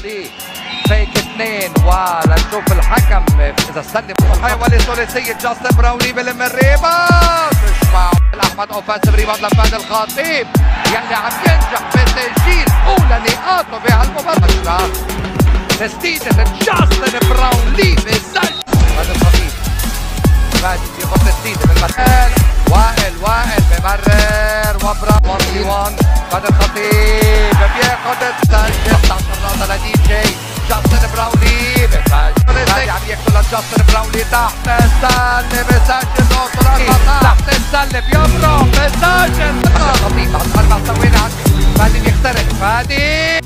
الخطيب فيك اثنين ولنشوف الحكم اذا استلم حيولي ثلاثيه جاستن براونلي بلم الريباوند مش معقول احمد اوفنسيف ريباوند لفهد الخطيب يلي عم ينجح بتسجيل اولى نقاطه بهالمباراه. تسديده جاستن براونلي بسجل فهد الخطيب فادي بياخذ تسديده بالمكان وائل بمرر وبرا 1 فهد الخطيب بياخذ التسجيل 11 نقطه لدي جي جاستن براونلي بسجل عم ياكل لجاستن براونلي تحت السله بسجل نقطه تحت السله بيبرم بسجل الخطيب بعد 4 ثواني فادي بيخترق فادي